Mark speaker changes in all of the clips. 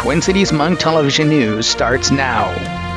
Speaker 1: Twin Cities Hmong Television News starts now.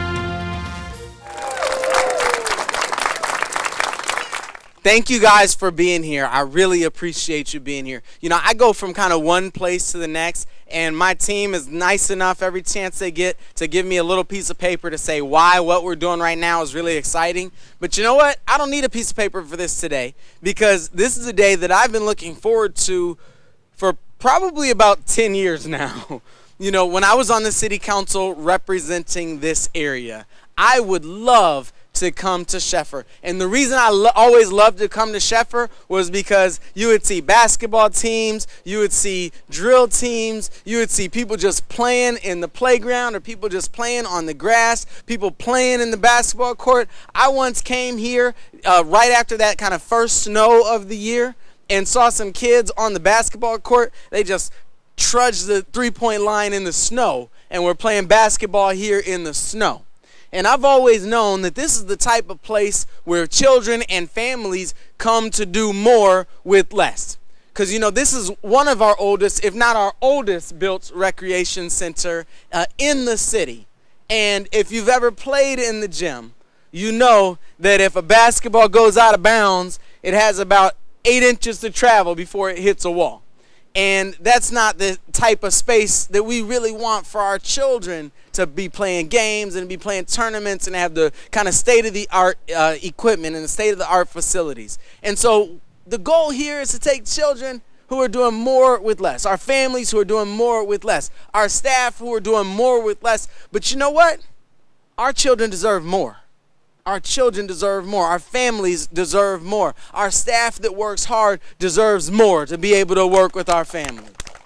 Speaker 2: Thank you guys for being here. I really appreciate you being here. You know, I go from kind of one place to the next, and my team is nice enough every chance they get to give me a little piece of paper to say why what we're doing right now is really exciting. But you know what? I don't need a piece of paper for this today, because this is a day that I've been looking forward to for probably about 10 years now. You know, when I was on the city council representing this area, I would love to come to SCHEFFER. And the reason I always loved to come to SCHEFFER was because you would see basketball teams, you would see drill teams, you would see people just playing in the playground or people just playing on the grass, people playing in the basketball court. I once came here right after that kind of first snow of the year and saw some kids on the basketball court. They just trudged the three-point line in the snow and were playing basketball here in the snow. And I've always known that this is the type of place where children and families come to do more with less. Because, you know, this is one of our oldest, if not our oldest, built recreation center in the city. And if you've ever played in the gym, you know that if a basketball goes out of bounds, it has about 8 inches to travel before it hits a wall. And that's not the type of space that we really want for our children to be playing games and be playing tournaments and have the kind of state-of-the-art equipment and the state-of-the-art facilities. And so the goal here is to take children who are doing more with less, our families who are doing more with less, our staff who are doing more with less. But you know what? Our children deserve more. Our children deserve more. Our families deserve more. Our staff that works hard deserves more to be able to work with our family.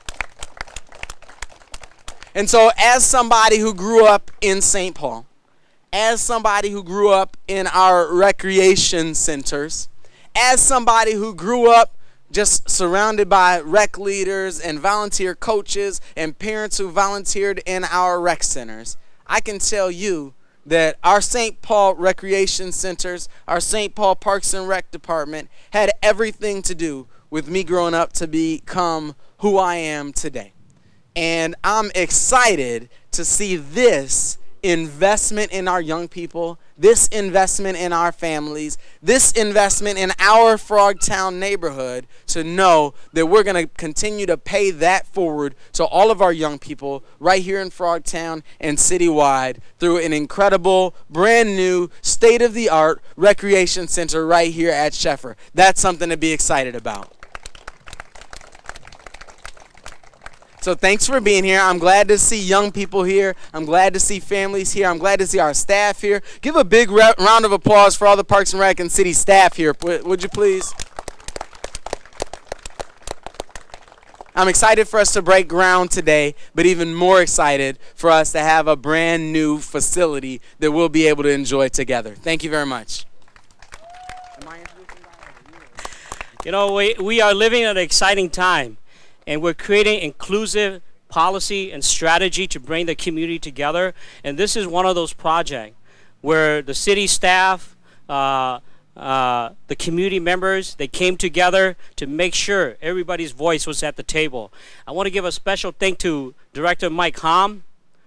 Speaker 2: And so as somebody who grew up in St. Paul, as somebody who grew up in our recreation centers, as somebody who grew up just surrounded by rec leaders and volunteer coaches and parents who volunteered in our rec centers, I can tell you that our St. Paul recreation centers, our St. Paul Parks and Rec department had everything to do with me growing up to become who I am today. And I'm excited to see this investment in our young people, this investment in our families, this investment in our Frogtown neighborhood, to know that we're going to continue to pay that forward to all of our young people right here in Frogtown and citywide through an incredible, brand new, state-of-the-art recreation center right here at SCHEFFER. That's something to be excited about. So thanks for being here. I'm glad to see young people here. I'm glad to see families here. I'm glad to see our staff here. Give a big round of applause for all the Parks and Rec and City staff here, would you please? I'm excited for us to break ground today, but even more excited for us to have a brand new facility that we'll be able to enjoy together. Thank you very much.
Speaker 3: You know, we are living in an exciting time. And we're creating inclusive policy and strategy to bring the community together. And this is one of those projects where the city staff, the community members, they came together to make sure everybody's voice was at the table. I want to give a special thank to Director Mike Hom.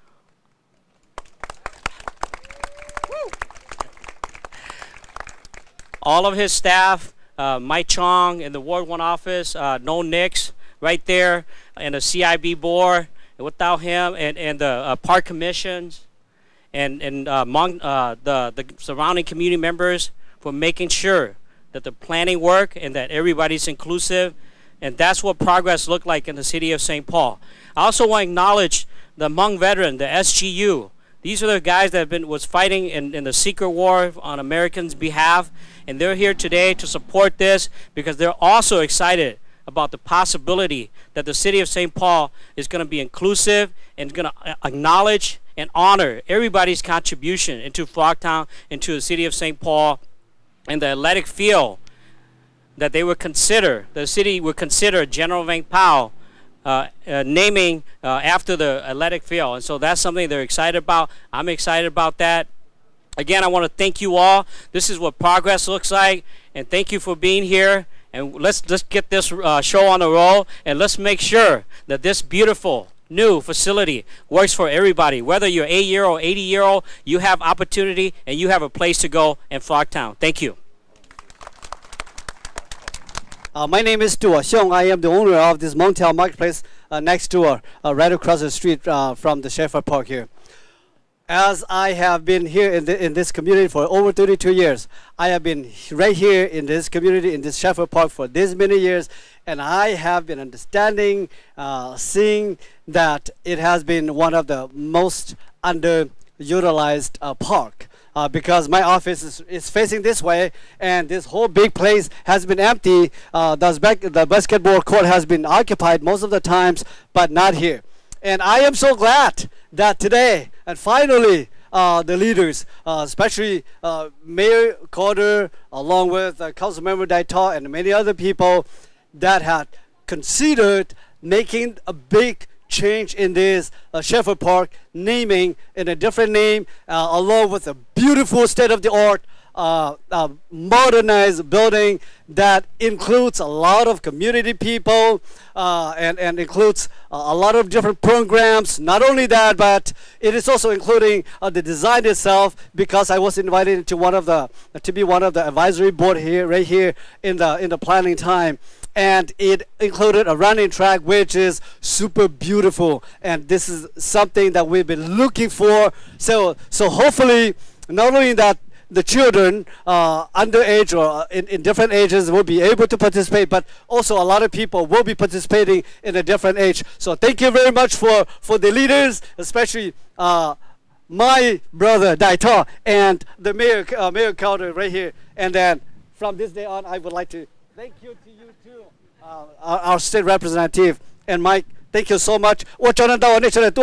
Speaker 3: All of his staff, Mike Chong in the Ward 1 office, No Nix, right there, and the CIB board, and without him, and the park commissions, and among the surrounding community members for making sure that the planning work and that everybody's inclusive, and that's what progress looked like in the city of St. Paul. I also want to acknowledge the Hmong veteran, the SGU. These are the guys that was fighting in the secret war on Americans' behalf, and they're here today to support this because they're also excited about the possibility that the city of St. Paul is going to be inclusive and going to acknowledge and honor everybody's contribution into Frogtown, into the city of St. Paul, and the athletic field that they would consider, the city would consider General Vang Pao naming after the athletic field. And so that's something they're excited about. I'm excited about that. Again, I want to thank you all. This is what progress looks like, and thank you for being here. And let's get this show on the roll, and let's make sure that this beautiful new facility. Works for everybody. Whether you're 8-year-old, 80-year-old, you have opportunity and you have a place to go in Frogtown. Thank you.
Speaker 4: My name is Du Xiong. I am the owner of this Montel Marketplace next door, right across the street from the SCHEFFER Park here. As I have been here in this community for over 32 years, I have been right here in this community, in this SCHEFFER Park for this many years, and I have been understanding, seeing that it has been one of the most underutilized park. Because my office is facing this way, and this whole big place has been empty. The basketball court has been occupied most of the times, but not here. And I am so glad that today, and finally, the leaders, especially Mayor Carter, along with Councilmember Daito and many other people that had considered making a big change in this SCHEFFER Park, naming in a different name, along with a beautiful state-of-the-art modernized building that includes a lot of community people and includes a lot of different programs. Not only that, but it is also including the design itself, because I was invited to be one of the advisory board here, right here in the planning time. And it included a running track, which is super beautiful. And this is something that we've been looking for. So hopefully, not only that the children underage or in different ages will be able to participate, but also a lot of people will be participating in a different age. So thank you very much for the leaders, especially my brother Daito and the Mayor Carter right here. And then from this day on, I would like to thank you to you too, our state representative and Mike. Thank you so much. Lupang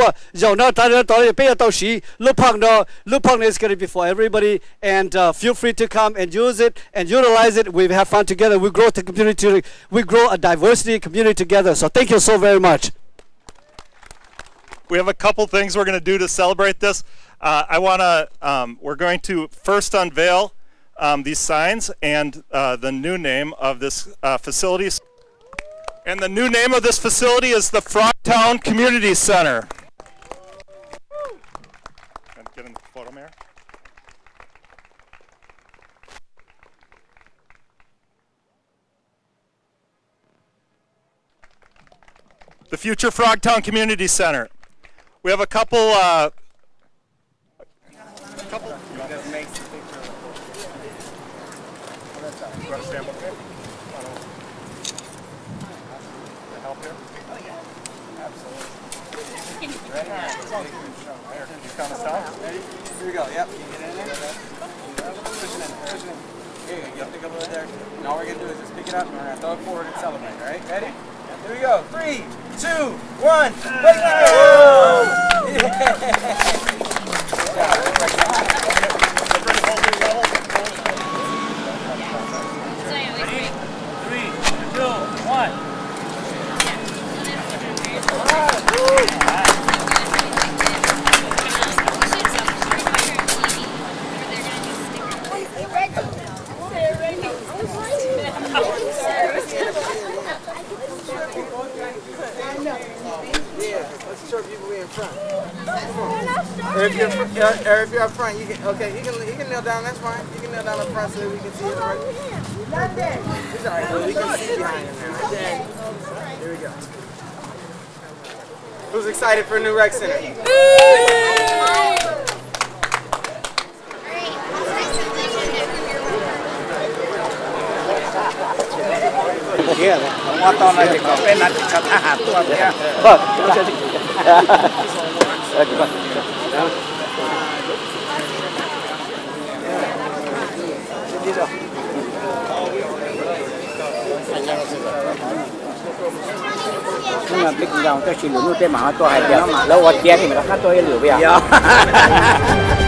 Speaker 4: is going to be for everybody, and feel free to come and use it and utilize it. We have fun together. We grow the community. We grow a diversity community together. So thank you so very much.
Speaker 5: We have a couple things we're going to do to celebrate this. We're going to first unveil these signs and the new name of this facility. And the new name of this facility is the Frogtown Community Center. Get in the photo, Mayor. The future Frogtown Community Center. We have a couple. Help here? Oh, yeah. Absolutely. Ready? You count us down? Ready? Here we go. Yep. You get in there. Push it in. Push it in. Here you go. You pick up over there. And all we're going to do is just pick it up and we're going to throw it forward and celebrate. All right? Ready? Here we go. 3, 2, 1. Let's go! Ready? 3, 2, 1. Let's show people in front. Or if you're up front, you can. Okay, you can kneel down. That's fine. You can kneel down up front so that we can see it. Right. It's all right. So we can see behind him now. Here we go. Who's excited for a new rec center?
Speaker 6: nhưng mà bây giờ tôi chỉ muốn nuôi tên mà tôi hay béo mà lâu quá kia thì mà nó khác tôi lửa bây giờ